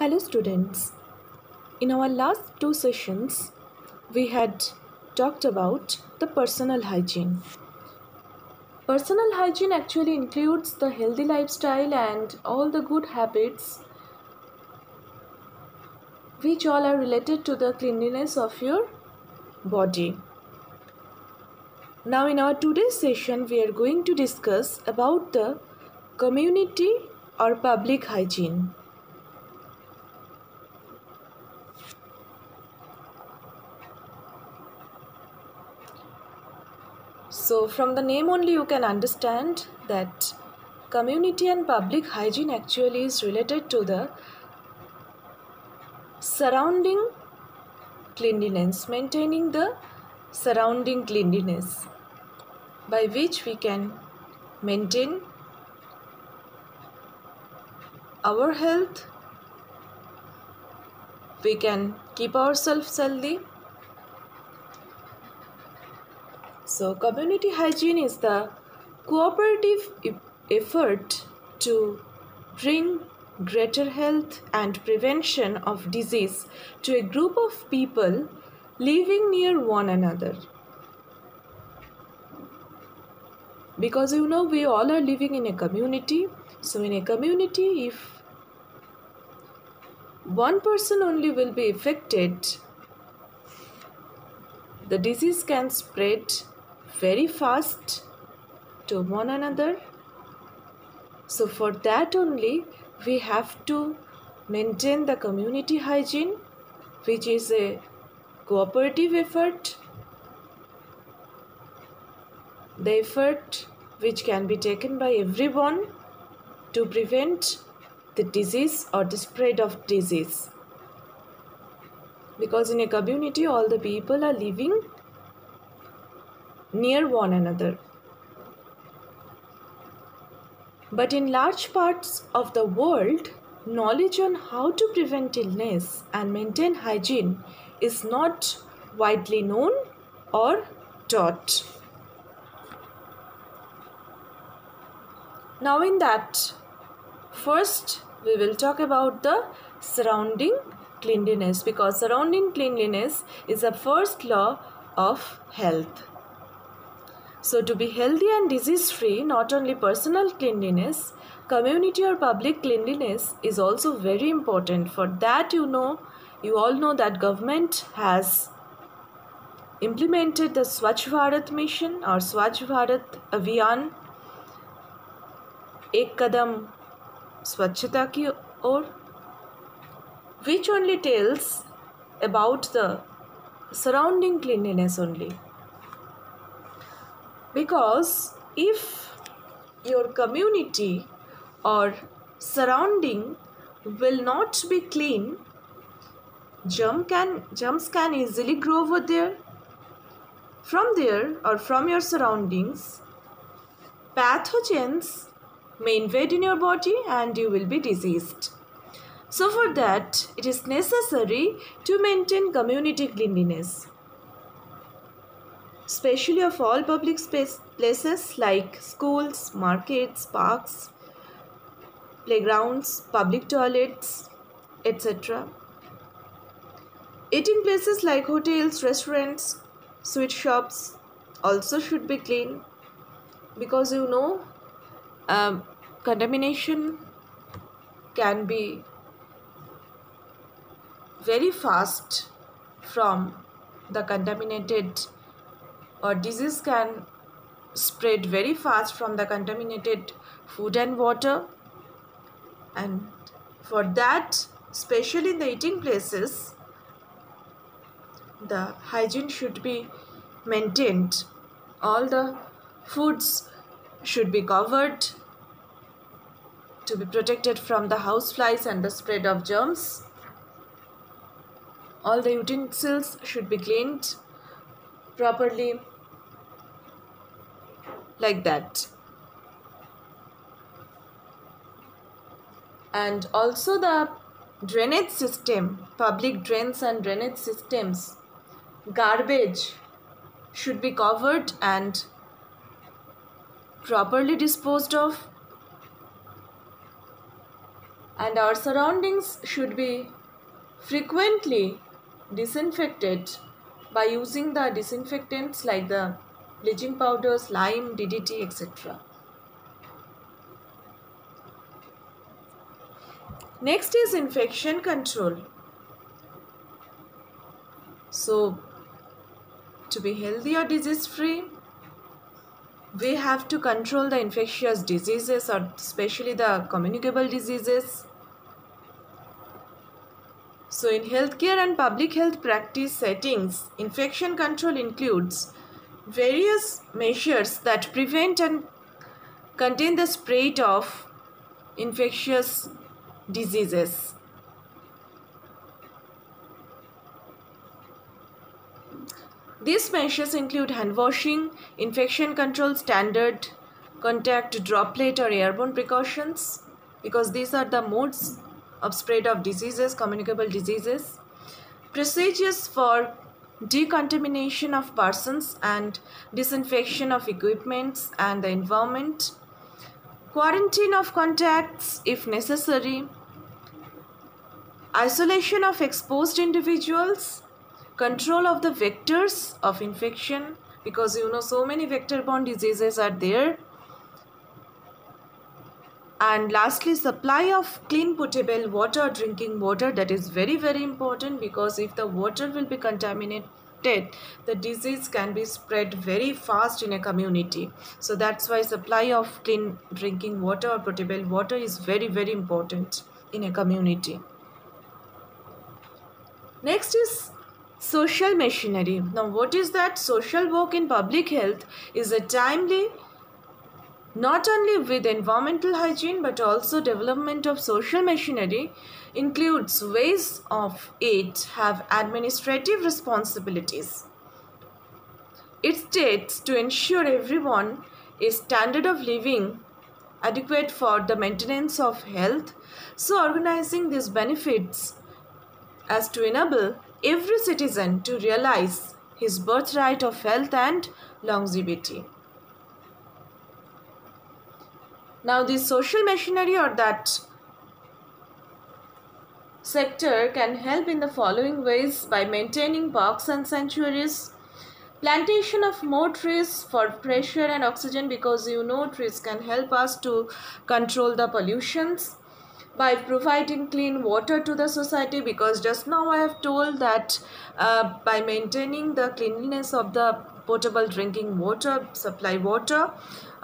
Hello students. In our last two sessions, we had talked about the personal hygiene. Personal hygiene actually includes the healthy lifestyle and all the good habits which all are related to the cleanliness of your body. Now in our today's session, we are going to discuss about the community or public hygiene. So from the name only you can understand that community and public hygiene actually is related to the surrounding cleanliness, maintaining the surrounding cleanliness, by which we can maintain our health, we can keep ourselves healthy. So community hygiene is the cooperative effort to bring greater health and prevention of disease to a group of people living near one another. Because we all are living in a community. So in a community, if one person only will be affected, the disease can spread very fast to one another. So for that only we have to maintain the community hygiene, which is a cooperative effort, the effort which can be taken by everyone to prevent the disease or the spread of disease. Because in a community all the people are living near one another. But in large parts of the world, knowledge on how to prevent illness and maintain hygiene is not widely known or taught. Now in that, first we will talk about the surrounding cleanliness, because surrounding cleanliness is the first law of health. So to be healthy and disease-free, not only personal cleanliness, community or public cleanliness is also very important. For that, you all know that government has implemented the Swachh Bharat mission or Swachh Bharat Abhiyan, Ek Kadam Swachhata Ki Or, which only tells about the surrounding cleanliness only. Because if your community or surrounding will not be clean, germs can easily grow over there. From there or from your surroundings, pathogens may invade in your body and you will be diseased. So for that, it is necessary to maintain community cleanliness, especially of all public places like schools, markets, parks, playgrounds, public toilets, etc. Eating places like hotels, restaurants, sweet shops also should be clean, because contamination can be very fast from the contaminated, or disease can spread very fast from the contaminated food and water. And for that, especially in the eating places, the hygiene should be maintained. All the foods should be covered to be protected from the houseflies and the spread of germs. All the utensils should be cleaned properly, like that. And also the drainage system, public drains and drainage systems, garbage should be covered and properly disposed of. and our surroundings should be frequently disinfected by using the disinfectants like the bleaching powders, lime, DDT, etc. Next is infection control. So to be healthy or disease free, we have to control the infectious diseases, or especially the communicable diseases. So in healthcare and public health practice settings, infection control includes various measures that prevent and contain the spread of infectious diseases. These measures include hand washing, infection control standard, contact droplet or airborne precautions, because these are the modes of spread of diseases, communicable diseases, procedures for decontamination of persons and disinfection of equipments and the environment, quarantine of contacts if necessary, isolation of exposed individuals, control of the vectors of infection, because so many vector-borne diseases are there, and lastly supply of clean potable water, drinking water. That is very, very important, because if the water will be contaminated, the disease can be spread very fast in a community. So that's why supply of clean drinking water or potable water is very, very important in a community. Next is social machinery. Now what is that? Social work in public health is a timely, not only with environmental hygiene but also development of social machinery, includes ways of it have administrative responsibilities. It states to ensure everyone a standard of living adequate for the maintenance of health, so organizing these benefits as to enable every citizen to realize his birthright of health and longevity. Now this social machinery or that sector can help in the following ways: by maintaining parks and sanctuaries, plantation of more trees for fresh air and oxygen, because trees can help us to control the pollutions, by providing clean water to the society, because just now I have told that by maintaining the cleanliness of the potable drinking water, supply water,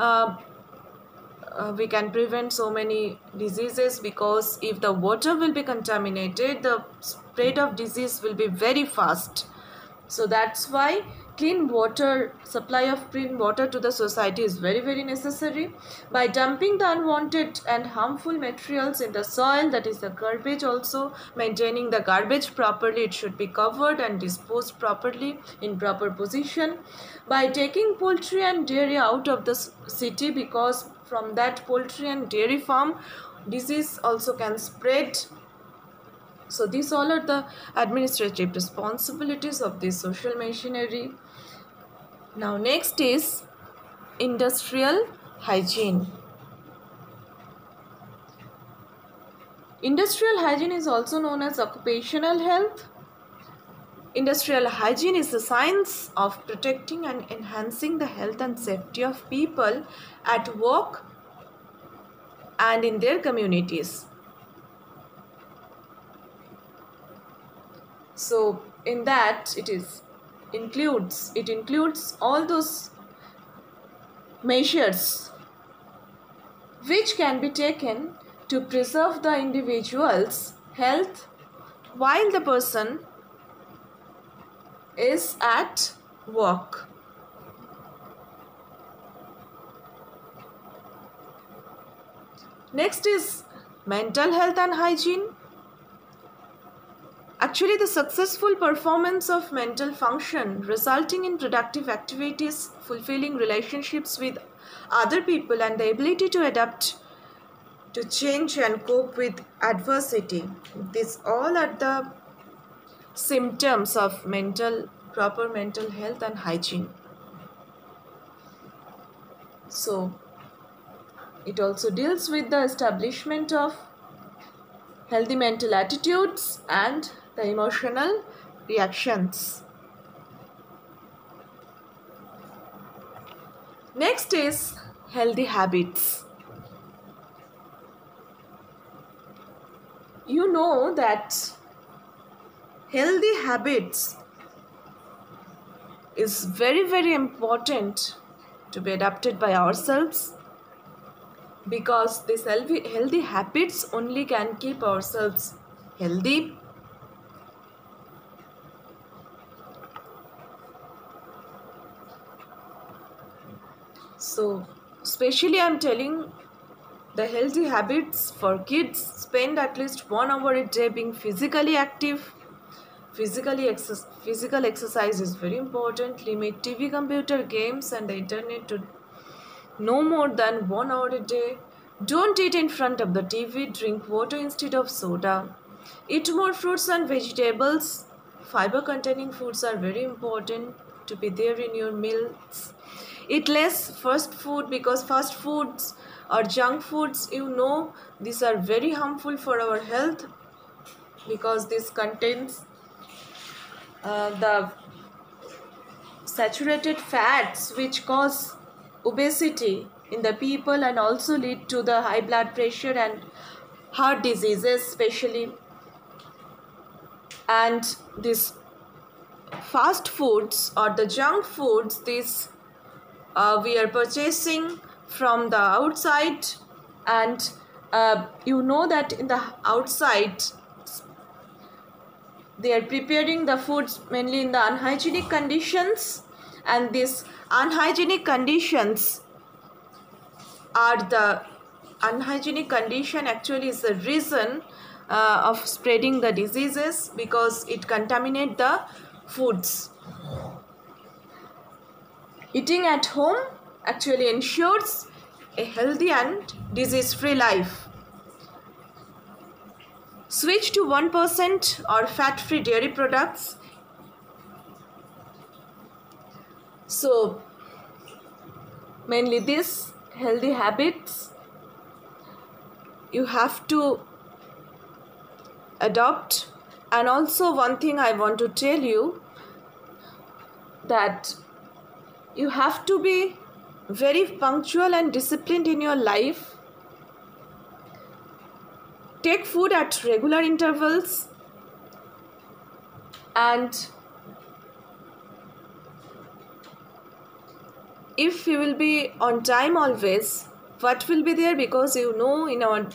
we can prevent so many diseases, because if the water will be contaminated, the spread of disease will be very fast. So that's why clean water, supply of clean water to the society is very, very necessary. By dumping the unwanted and harmful materials in the soil, that is the garbage, also maintaining the garbage properly, it should be covered and disposed properly in proper position. By taking poultry and dairy out of the city, because from that poultry and dairy farm disease also can spread. So these all are the administrative responsibilities of this social machinery. Now next is industrial hygiene. Industrial hygiene is also known as occupational health. Industrial hygiene is the science of protecting and enhancing the health and safety of people at work and in their communities. So in that it includes all those measures which can be taken to preserve the individual's health while the person is at work. Next is mental health and hygiene. Actually, the successful performance of mental function resulting in productive activities, fulfilling relationships with other people, and the ability to adapt to change and cope with adversity. These all are the symptoms of proper mental health and hygiene. So it also deals with the establishment of healthy mental attitudes, and the emotional reactions. Next is healthy habits. You know that healthy habits is very important to be adapted by ourselves, because these healthy habits only can keep ourselves healthy. So especially I'm telling the healthy habits for kids: spend at least 1 hour a day being physically active. Physical exercise is very important. Limit TV, computer games and the internet to no more than 1 hour a day. Don't eat in front of the TV. Drink water instead of soda. Eat more fruits and vegetables. Fiber containing foods are very important to be there in your meals. Eat less fast food, because fast foods or junk foods, these are very harmful for our health, because this contains the saturated fats which cause obesity in the people and also lead to the high blood pressure and heart diseases especially. And this fast foods or the junk foods, this we are purchasing from the outside, and that in the outside they are preparing the foods mainly in the unhygienic conditions, and these unhygienic conditions actually is the reason of spreading the diseases, because it contaminates the foods. Eating at home actually ensures a healthy and disease-free life. Switch to 1% or fat-free dairy products. So mainly these healthy habits you have to adopt. And also one thing I want to tell you, that you have to be very punctual and disciplined in your life. Take food at regular intervals, and if you will be on time always, what will be there? Because in our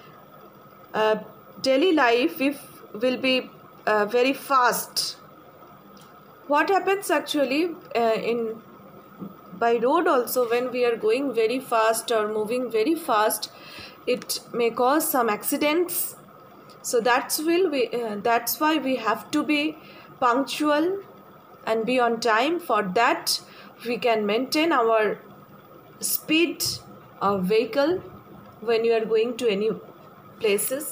daily life, if will be very fast, what happens actually in by road also, when we are going very fast or moving very fast, it may cause some accidents. So that's why we have to be punctual and be on time. For that we can maintain our speed of vehicle when you are going to any places.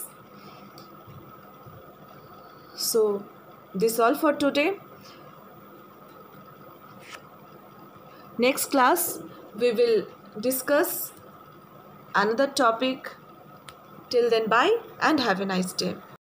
So this all for today. Next class we will discuss another topic. Till then, bye and have a nice day.